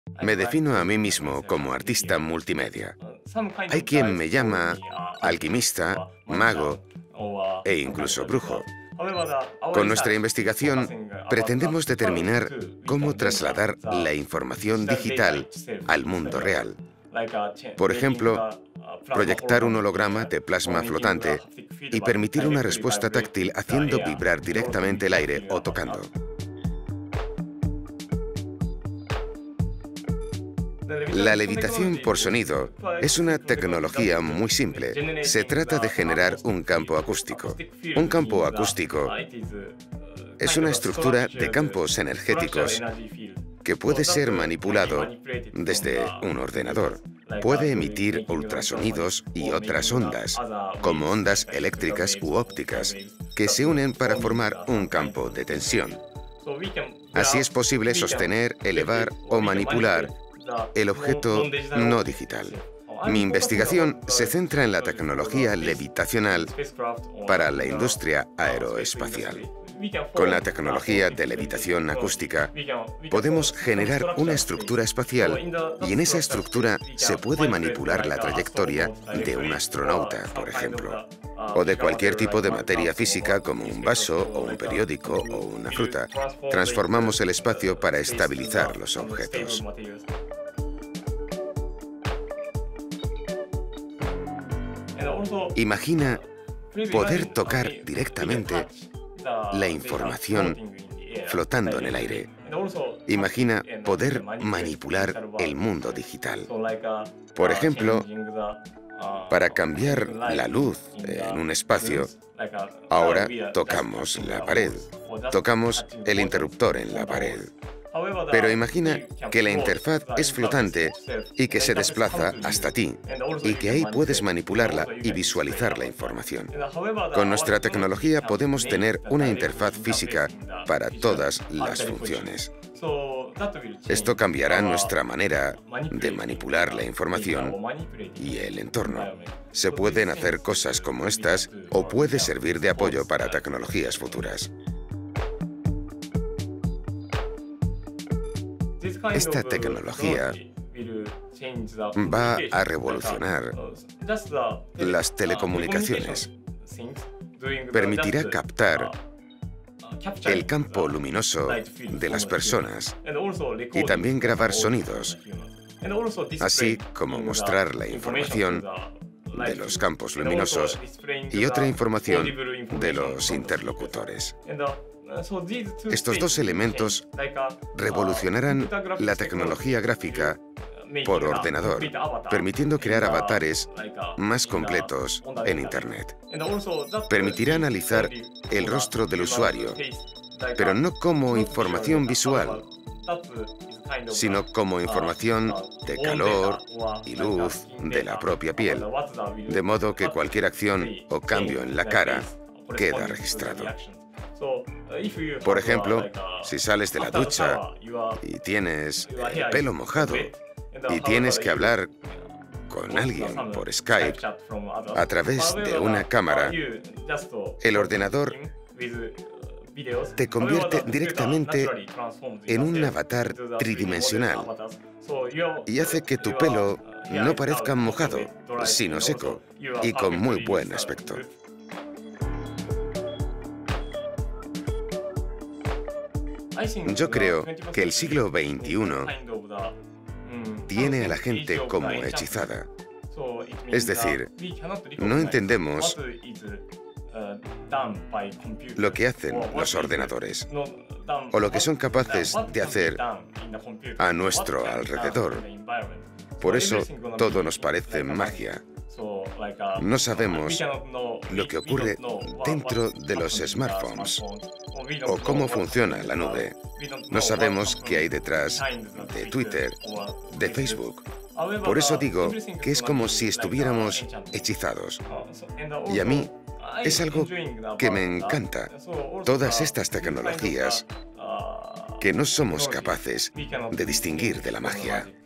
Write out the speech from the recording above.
Me defino a mí mismo como artista multimedia. Hay quien me llama alquimista, mago e incluso brujo. Con nuestra investigación pretendemos determinar cómo trasladar la información digital al mundo real. Por ejemplo, proyectar un holograma de plasma flotante y permitir una respuesta táctil haciendo vibrar directamente el aire o tocando. La levitación por sonido es una tecnología muy simple. Se trata de generar un campo acústico. Un campo acústico es una estructura de campos energéticos que puede ser manipulado desde un ordenador. Puede emitir ultrasonidos y otras ondas, como ondas eléctricas u ópticas, que se unen para formar un campo de tensión. Así es posible sostener, elevar o manipular el objeto no digital. Mi investigación se centra en la tecnología levitacional para la industria aeroespacial. Con la tecnología de levitación acústica, podemos generar una estructura espacial y en esa estructura se puede manipular la trayectoria de un astronauta, por ejemplo, o de cualquier tipo de materia física como un vaso o un periódico o una fruta. Transformamos el espacio para estabilizar los objetos. Imagina poder tocar directamente la información flotando en el aire. Imagina poder manipular el mundo digital. Por ejemplo, para cambiar la luz en un espacio, ahora tocamos la pared. Tocamos el interruptor en la pared. Pero imagina que la interfaz es flotante y que se desplaza hasta ti, y que ahí puedes manipularla y visualizar la información. Con nuestra tecnología podemos tener una interfaz física para todas las funciones. Esto cambiará nuestra manera de manipular la información y el entorno. Se pueden hacer cosas como estas o puede servir de apoyo para tecnologías futuras. Esta tecnología va a revolucionar las telecomunicaciones. Permitirá captar el campo luminoso de las personas y también grabar sonidos, así como mostrar la información de los campos luminosos y otra información de los interlocutores. Estos dos elementos revolucionarán la tecnología gráfica por ordenador, permitiendo crear avatares más completos en Internet. Permitirá analizar el rostro del usuario, pero no como información visual, sino como información de calor y luz de la propia piel, de modo que cualquier acción o cambio en la cara queda registrado. Por ejemplo, si sales de la ducha y tienes el pelo mojado y tienes que hablar con alguien por Skype a través de una cámara, el ordenador te convierte directamente en un avatar tridimensional y hace que tu pelo no parezca mojado, sino seco y con muy buen aspecto. Yo creo que el siglo XXI tiene a la gente como hechizada. Es decir, no entendemos lo que hacen los ordenadores o lo que son capaces de hacer a nuestro alrededor. Por eso todo nos parece magia. No sabemos lo que ocurre dentro de los smartphones o cómo funciona la nube. No sabemos qué hay detrás de Twitter, de Facebook. Por eso digo que es como si estuviéramos hechizados. Y a mí es algo que me encanta. Todas estas tecnologías que no somos capaces de distinguir de la magia.